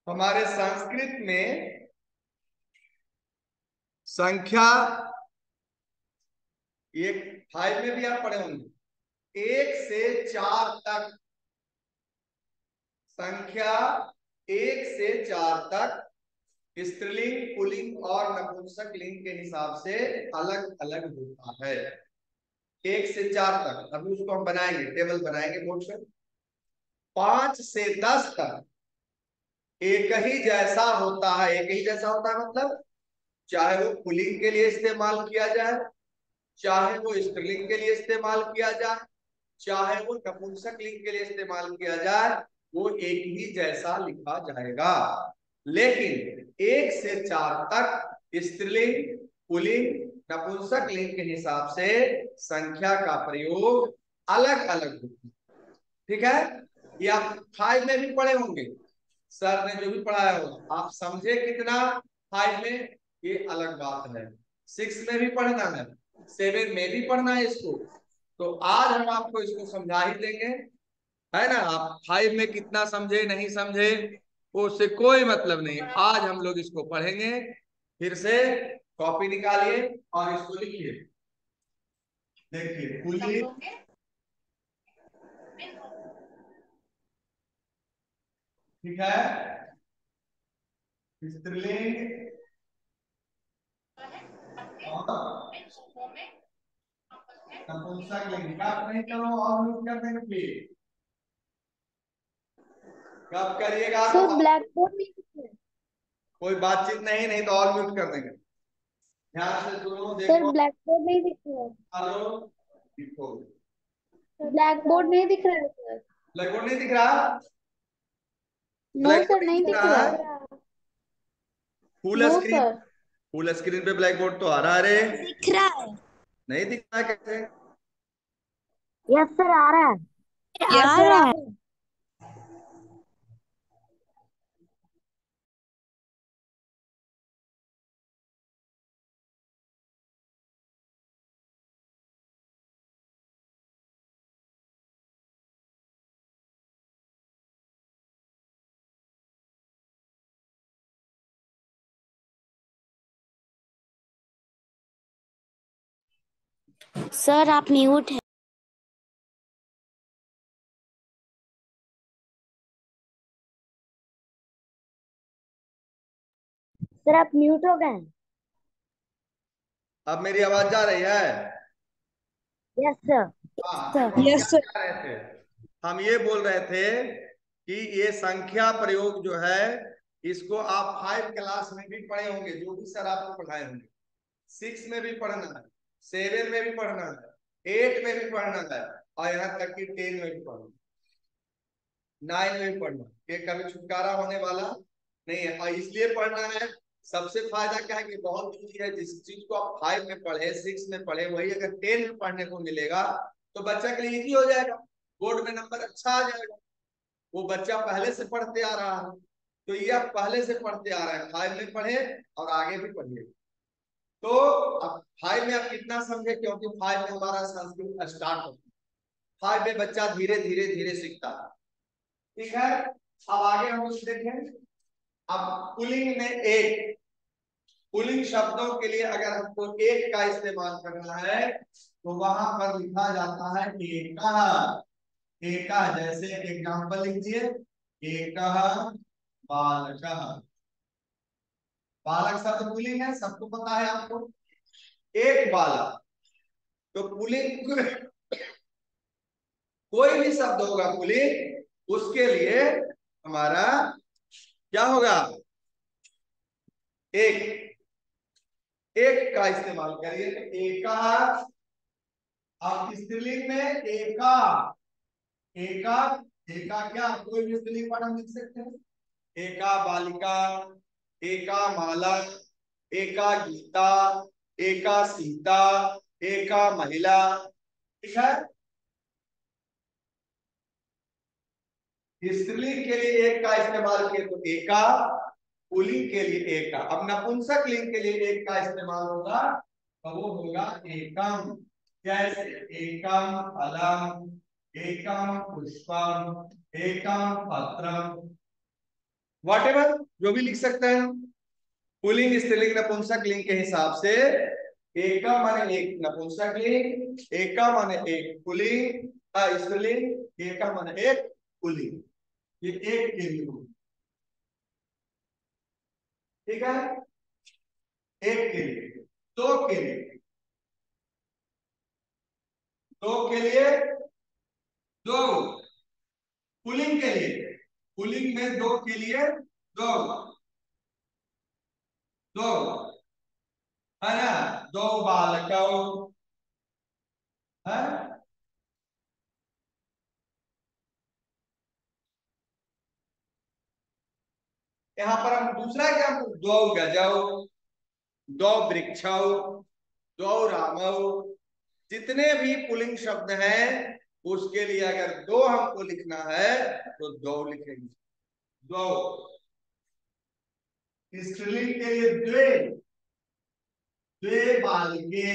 हमारे संस्कृत में संख्या एक 5 में भी आप पढ़े होंगे, 1 से 4 तक संख्या 1 से 4 तक स्त्रीलिंग, पुल्लिंग और नपुंसक लिंग के हिसाब से अलग अलग होता है। 1 से 4 तक अभी उसको हम बनाएंगे, टेबल बनाएंगे बोर्ड पे। 5 से 10 तक एक ही जैसा होता है। एक ही जैसा होता है मतलब चाहे वो पुल्लिंग के लिए इस्तेमाल किया जाए, चाहे वो स्त्रीलिंग के लिए इस्तेमाल किया जाए, चाहे वो नपुंसक लिंग के लिए इस्तेमाल किया जाए, वो एक ही जैसा लिखा जाएगा। लेकिन 1 से 4 तक स्त्रीलिंग, पुल्लिंग, नपुंसक लिंग के हिसाब से संख्या का प्रयोग अलग अलग होता है। ठीक है, ये आप 5 में भी पढ़े होंगे, सर ने जो भी पढ़ाया हो आप समझे कितना 5 में, ये अलग बात है। 6 में भी पढ़ना है, 7 में भी पढ़ना है इसको, तो आज हम आपको इसको समझा ही देंगे, है ना। आप 5 में कितना समझे नहीं समझे वो उससे कोई मतलब नहीं, आज हम लोग इसको पढ़ेंगे। फिर से कॉपी निकालिए और इसको लिखिए। देखिए पुल्लिंग, ठीक है, स्त्रीलिंग और नपुंसक लिंग। कब नहीं करो और म्यूट कर देंगे प्लीज, कब करिएगा तो सर ब्लैक बोर्ड नहीं दिख रहा है। कोई बातचीत नहीं, नहीं तो और म्यूट कर देंगे। ध्यान से सुनो, सर देखो। ब्लैक बोर्ड नहीं दिख रहा है। हेलो, देखो ब्लैक बोर्ड नहीं दिख रहा है सर। ब्लैक बोर्ड नहीं दिख रहा, नो ब्लैक बोर्ड सर नहीं नहीं दिख दिख रहा रहा है। है। Full no screen, sir. Full screen पे ब्लैक बोर्ड तो आ रहा है रे। दिख रहा है। नहीं दिख रहा है कैसे? यस सर आ रहा है। यस आ सर रहा आ है। सर आप म्यूट है। सर आप म्यूट हो गए। अब मेरी आवाज जा रही है? Yes sir. हाँ, सर तो हम क्या यस सर। कह रहे थे, हम ये बोल रहे थे कि ये संख्या प्रयोग जो है इसको आप 5 क्लास में भी पढ़े होंगे, जो भी सर आपको पढ़ाए होंगे। 6 में भी पढ़ना है, 7 में भी पढ़ना है, 8 में भी पढ़ना है, और यहाँ तक कि 10 में भी पढ़ना, 9 में भी पढ़ना। ये कभी छुटकारा होने वाला नहीं है, और इसलिए पढ़ना है। सबसे फायदा क्या है कि बहुत इजी है, जिस चीज को आप 5 में पढ़े, 6 में पढ़े, वही अगर 10 में पढ़ने को मिलेगा तो बच्चा के लिए इजी हो जाएगा, बोर्ड में नंबर अच्छा आ जाएगा। वो बच्चा पहले से पढ़ते आ रहा है, तो ये आप पहले से पढ़ते आ रहे हैं, 5 में पढ़े और आगे भी पढ़िए। तो अब 5 में आप कितना समझे, क्योंकि 5 में हमारा संस्कृत स्टार्ट होता है, 5 में बच्चा धीरे धीरे धीरे सीखता है। ठीक है, अब आगे हम कुछ देखें। अब पुल्लिंग में एक, पुल्लिंग शब्दों के लिए अगर हमको एक का इस्तेमाल करना है तो वहां पर लिखा जाता है एकः। एकः, जैसे एग्जांपल लीजिए, एकः बालकः। बालक शब्द पुल्लिंग है, सबको पता है आपको। एक बालक, तो पुल्लिंग कोई भी शब्द होगा पुल्लिंग, उसके लिए हमारा क्या होगा, एक। एक का इस्तेमाल करिए तो एकः। अब स्त्रीलिंग में एका, एका, एका क्या कोई भी स्त्रीलिंग वर्ड हम लिख सकते हैं। एका बालिका, एका माला, एका गीता, एका सीता, एका महिला। ठीक है, स्त्रीलिंग के लिए एक का इस्तेमाल किए तो एका, पुल्लिंग के लिए एका। अब नपुंसक लिंग के लिए एक का इस्तेमाल होगा तो वो होगा एकम। जैसे एकम फलम, एकम पुष्पम, एकम पत्रम। वॉटेवर जो भी लिख सकता है। पुल्लिंग स्त्रीलिंग नपुंसक लिंग के हिसाब से एकम माने एक नपुंसक लिंग, एकम माने एक पुल्लिंग, स्त्रीलिंग, एकम माने एक पुल्लिंग। ये एक के लिए होगा, ठीक है। एक के लिए, दो के लिए, दो के लिए, दो पुल्लिंग के लिए, पुल्लिंग में दो के लिए दो, दो है ना, दो बालकों है। यहाँ पर हम दूसरा एग्जाम्पल, दो गजौ, दो वृक्षौ, दो रामौ, जितने भी पुल्लिंग शब्द हैं उसके लिए अगर दो हमको लिखना है तो दो लिखेंगे, दो। स्त्रीलिंग के लिए द्वे, द्वे बालिके,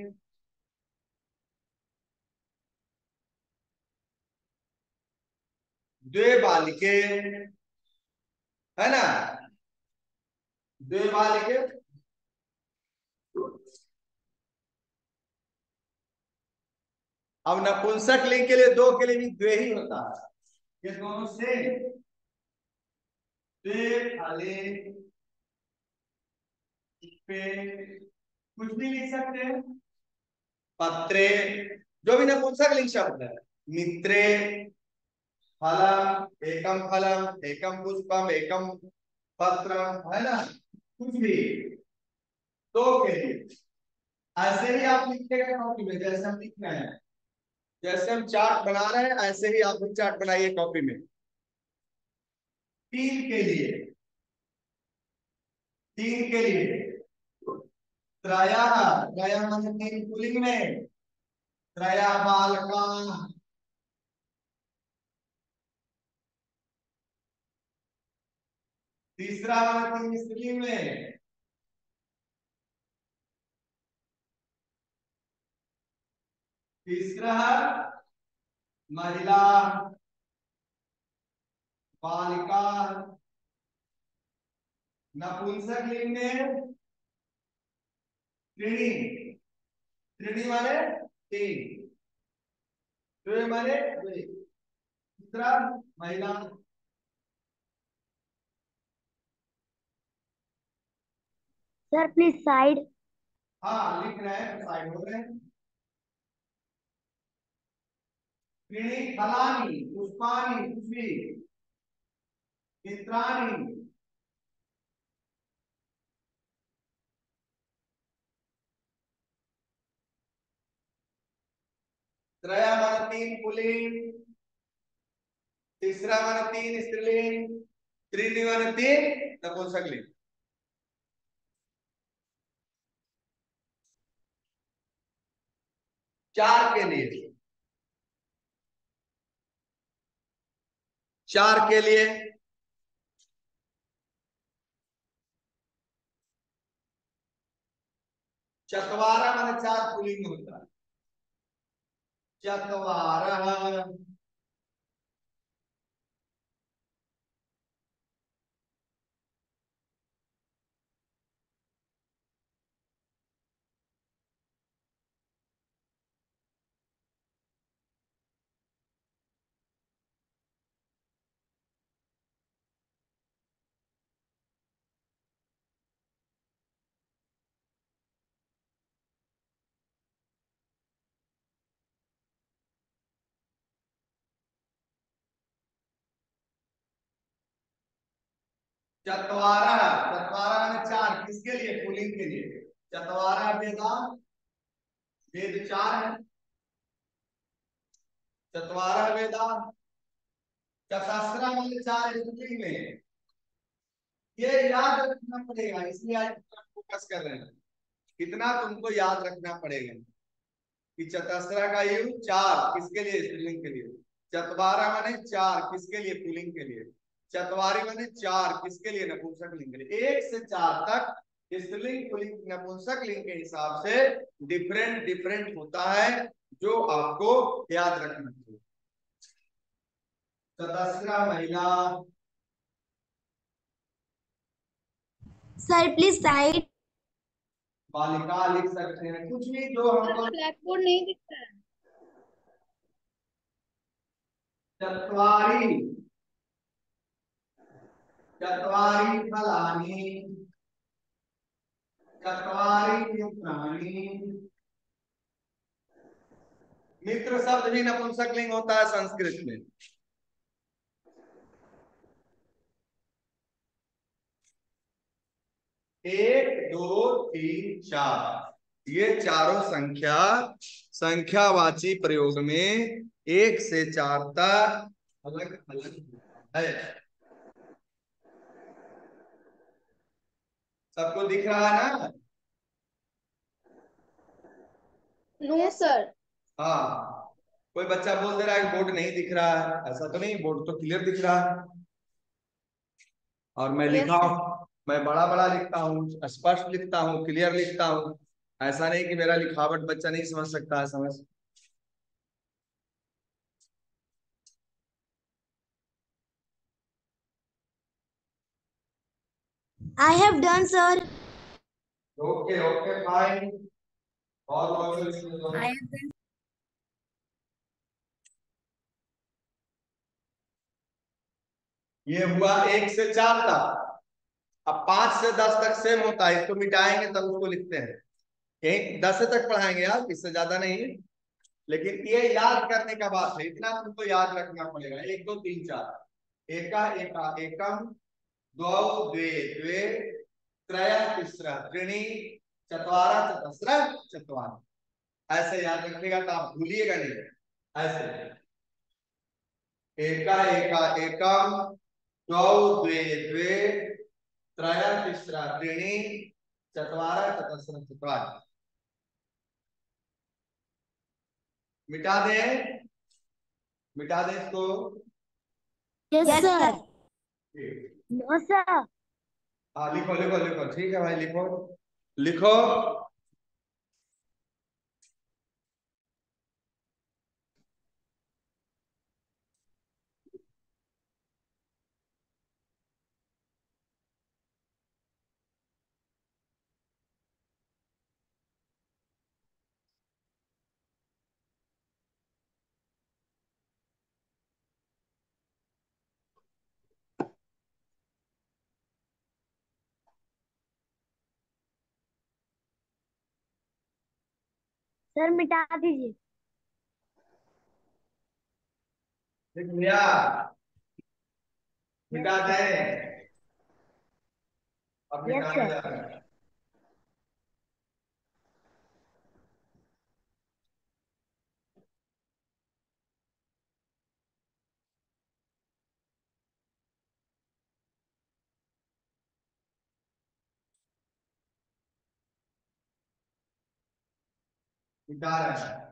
द्वे बालिके है ना, द्वे बालिके। अब नपुंसक लिंग के लिए दो के लिए भी द्वे ही होता है, ये दोनों से द्वे फले पे कुछ भी लिख सकते हैं, पत्रे, जो भी नपुंसक लिंग शब्द है, मित्रे, फलम, एकम फलम, एकम पुष्पम, एकम पत्रम, है ना, कुछ भी दो के लिए। ऐसे ही आप लिखिएगा कॉपी में, जैसे हम लिख रहे हैं, जैसे हम चार्ट बना रहे हैं ऐसे ही आप भी चार्ट बनाइए कॉपी में। तीन के लिए, तीन के लिए त्रया, त्रया माने तीन पुल्लिंग में, त्रया बालका, तीसरा वाला तीन स्त्रीलिंग में, तीसरा महिला, बालिका, नपुंसक लिंग में त्रिणी, त्रिणी माने तीन, द्वे माने द्वे, तीसरा महिला। Sir please side. हाँ लिख रहे हैं, साइड हो रहे हैं। त्रीणि फलानि पुष्पाणि, पुष्पी, मित्राणि, त्रया माने तीन पुल्लिंग, तीसरा माने तीन स्त्रीलिंग, त्रीणि माने तीन नपुंसक लिंग। चार के लिए, चार के लिए चतवारा माने चार पुल्लिंग होता है, चतवारः, चतवारः, चतवारः माने चार, किसके लिए, पुल्लिंग के लिए। चतवारः वेदा, वेद चार है, चतवारः वेदा, चतस्रा माने चार स्त्रीलिंग में। ये याद रखना पड़ेगा, इसलिए आज फोकस कर रहे हैं, कितना तुमको याद रखना पड़ेगा कि चतस्रा का यूज चार, किसके लिए, स्त्रीलिंग के लिए। चतवारा माने चार, किसके लिए, पुल्लिंग के लिए। चतवारी माने चार, किसके लिए, नपुंसक लिंग के लिए। एक से चार तक स्त्रीलिंग पुल्लिंग नपुंसक लिंग के हिसाब से डिफरेंट डिफरेंट होता है, जो आपको याद रखना चाहिए। चतस्रा महिला, सर प्लीज साइड। बालिका लिख सकते हैं, कुछ भी जो हमको। ब्लैक बोर्ड नहीं दिख रहा है। चत्वारि, चत्वारि फलानि, चत्वारि मित्राणि। मित्र शब्द भी नपुंसकलिंग होता है संस्कृत में। एक, दो, तीन, चार, ये चारों संख्या संख्यावाची प्रयोग में एक से चार तक अलग अलग होता है। सबको दिख रहा है ना? No sir. हाँ, कोई बच्चा बोल दे रहा है बोर्ड नहीं दिख रहा है, ऐसा तो नहीं, बोर्ड तो क्लियर दिख रहा है। और मैं लिखा हूं, मैं बड़ा बड़ा लिखता हूँ, स्पष्ट लिखता हूँ, क्लियर लिखता हूँ। ऐसा नहीं कि मेरा लिखावट बच्चा नहीं समझ सकता है, समझ। I have done sir. Okay okay fine, बहुत बहुत। I have done. ये हुआ एक से चार तक। अब 5 से 10 तक सेम होता है, इसको मिटाएंगे तब उसको लिखते हैं। एक 10 तक पढ़ाएंगे आप, इससे ज्यादा नहीं। लेकिन ये याद करने का बात है, इतना तुमको याद रखना पड़ेगा। एक दो तीन चार, एका एका एकम, द्वौ द्वे द्वे, त्रय तिस्र त्रीणि, चत्वारा चतस्र चत्वारि। ऐसे याद रखिएगा तो आप भूलिएगा नहीं। ऐसे एका एका एकम, द्वौ द्वे द्वे, त्रय तिस्र त्रीणि, चत्वारा चतस्र चत्वारि। मिटा दें, मिटा दें इसको। Yes sir. ठीक। No sir. हाँ लिखो लिखो लिखो, ठीक है भाई, लिखो लिखो। सर मिटा दीजिए। लिख लिया? यस मिटा सर। दें? अब यस मिटाने सर। जा रहे हैं। मिटा रहे हैं।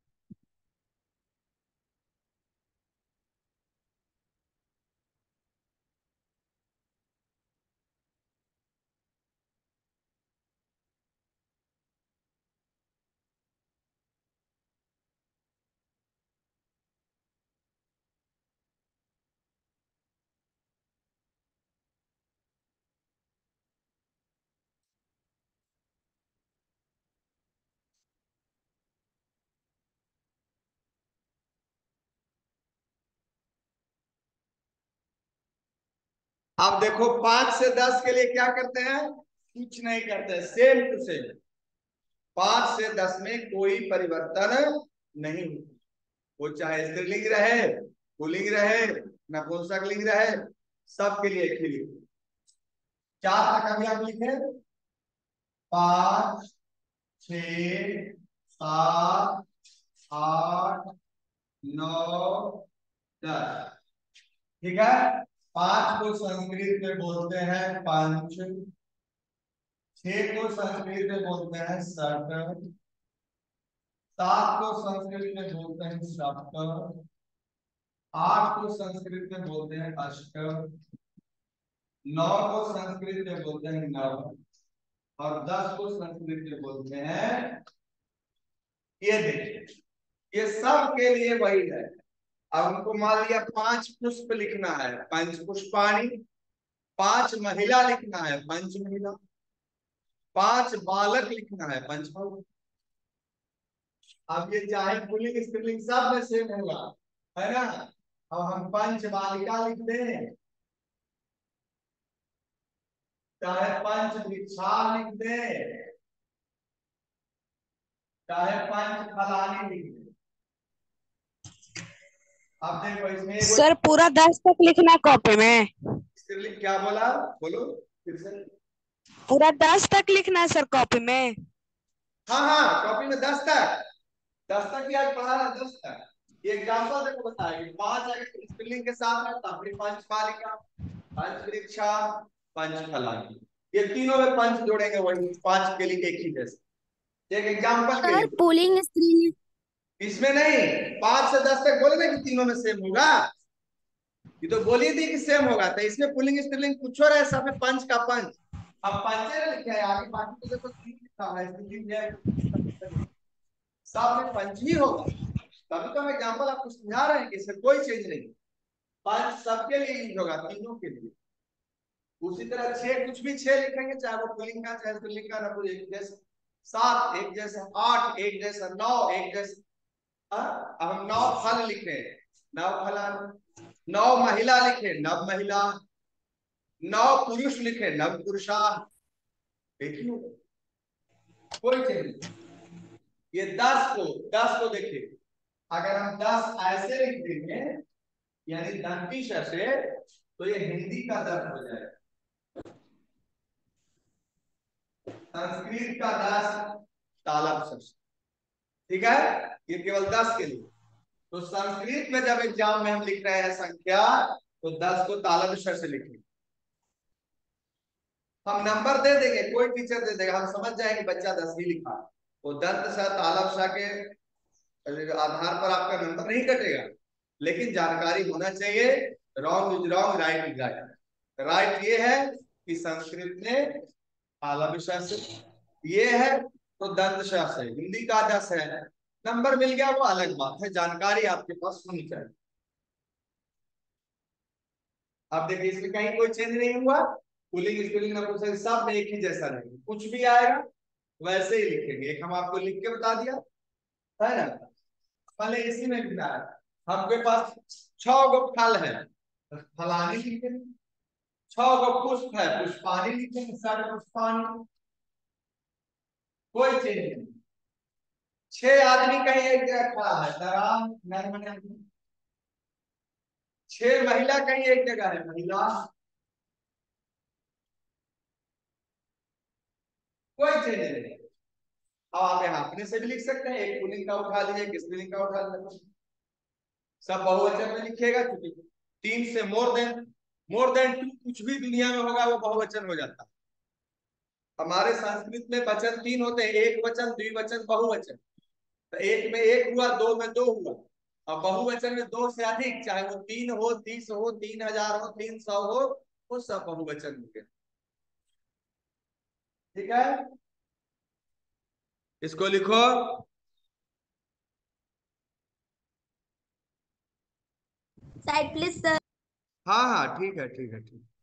अब देखो 5 से 10 के लिए क्या करते हैं? कुछ नहीं करते, सेम टू सेम। 5 से 10 में कोई परिवर्तन नहीं होता, वो चाहे स्त्रीलिंग रहे, पुल्लिंग रहे, नपुंसकलिंग रहे, सबके लिए एक ही लिखो। 4 तक अभी आप लिखे। 5, 6, 7, 8, 9, 10। ठीक है। 5 को संस्कृत में बोलते हैं पंच, 6 को संस्कृत में बोलते हैं षट, 7 को संस्कृत में बोलते हैं सप्त, 8 को संस्कृत में बोलते हैं अष्ट, 9 को संस्कृत में बोलते हैं नव, और 10 को संस्कृत में बोलते हैं। ये देखिए, ये सब के लिए वही है। अब उनको मान लिया 5 पुष्प लिखना है, पंच पुष्पाणी, 5 महिला लिखना है, पंच महिला। 5 बालक लिखना है, पंच बालक। अब ये चाहे पुल्लिंग स्त्रीलिंग सब में सेम होगा, है ना। अब हम पंच बालिका लिख दें, चाहे पंच भिक्षा लिख दें, चाहे पंच फलानी लिख दें। अब देखो इसमें सर पूरा 10 तक लिखना है कॉपी में। स्त्रीलिंग क्या बोला, बोलो फिर से। पूरा 10 तक लिखना है सर कॉपी में। हाँ हाँ, कॉपी में 10 तक, 10 तक ही आज पढ़ा रहा, 10 तक। ये एग्जाम्पल देखो बताएंगे, 5 अगर स्त्रीलिंग के साथ है तब भी पंच बालिका, पंच वृक्षा, पंच फलानी। ये तीनों में पंच जोड़ेंगे, वही 5 के लिए एक ही जैसे। एक एग्जाम्पल के सर लिए, पुलिंग स्त्रीलिंग इसमें नहीं, 5 से 10 तक बोले ना कि तीनों में सेम होगा, ये तो बोली थी कि सेम होगा, तो इसमें पुल्लिंग स्त्रीलिंग कुछ हो रहा है, सब में पंच का पंच। अब पंचे लिखे हैं आगे, बाकी तो देखो तीन लिखा है, स्त्रीलिंग है, सब में पंच ही होगा। तभी तो हम एग्जाम्पल आपको समझा रहे हैं कि इसमें कोई चेंज नहीं, पंच सबके लिए यूज होगा, तीनों के लिए। उसी तरह 6 कुछ भी 6 लिखेंगे, चाहे वो पुल्लिंग का चाहे स्त्रीलिंग का, ना कोई एक जैसे। 7 एक जैसा, 8 एक जैसा, 9 एक जैसा। अब हम 9 फल लिखे, 9 फला, 9 महिला लिखे, नव महिला, 9 पुरुष लिखे, नव पुरुषा। देखिए कोई चेंज नहीं। ये 10 को देखिए, अगर हम 10 ऐसे लिख देंगे यानी दंती श से, तो ये हिंदी का 10 हो जाएगा, संस्कृत का 10 तालब श। ठीक है, ये केवल 10 के लिए। तो संस्कृत में जब एग्जाम में हम लिख रहे हैं संख्या, तो 10 को तालब श से लिखेंगे। हम नंबर दे देंगे, कोई टीचर दे देगा, हम समझ जाएंगे बच्चा 10 ही लिखा। तो दंत श तालब श के आधार पर आपका नंबर नहीं कटेगा, लेकिन जानकारी होना चाहिए। Wrong is wrong, right is right. Right ये है कि संस्कृत ने तालब श से, ये है तो दंत श से, हिंदी का 10 है, नंबर मिल गया वो अलग बात है, जानकारी आपके पास होनी चाहिए। अब देखिए इसमें कहीं कोई चेंज नहीं हुआ, पुल्लिंग स्त्रीलिंग नपुंसक सब में एक ही जैसा रहेगा, कुछ भी आएगा वैसे ही लिखेंगे। एक हम आपको लिख के बता दिया है ना, पहले इसी में लिखना है। आपके पास 6 गो फल है, फलानी लिखेंगे। 6 गो पुष्प है, पुष्पानी लिखेंगे, 7 पुष्पानी। कोई चेंज नहीं। 6 आदमी कहीं एक जगह खड़ा है, दराम नर्मदा। 6 महिला कहीं एक जगह है, महिला। कोई चेंज नहीं। अब आप यहाँ अपने से भी लिख सकते हैं, एक पुल्लिंग का उठा लीजिए, एक स्त्रीलिंग का उठा लीजिए, सब बहुवचन में लिखिएगा, क्योंकि 3 से मोर देन 2 कुछ भी दुनिया में होगा वो बहुवचन हो जाता है। हमारे संस्कृत में वचन 3 होते हैं, एक वचन, द्विवचन, बहुवचन। तो एक में एक हुआ, 2 में 2 हुआ, और बहुवचन में 2 से अधिक, चाहे वो 3 हो, 30 हो, 3000 हो, 300 हो, वो सब बहुवचन हो गया। ठीक है, इसको लिखो। Side please sir. हाँ हाँ ठीक है, ठीक है, ठीक।